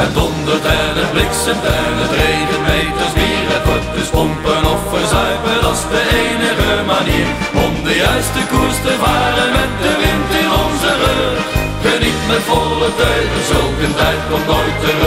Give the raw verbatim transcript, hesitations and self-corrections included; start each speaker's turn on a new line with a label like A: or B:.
A: Het dondert en het bliksemt en het regent meters bier. Het wordt dus pompen of verzuipen, dat is de enige manier om de juiste koers te varen met de wind in onze rug. Geniet met volle teugen, zulke een tijd komt nooit terug.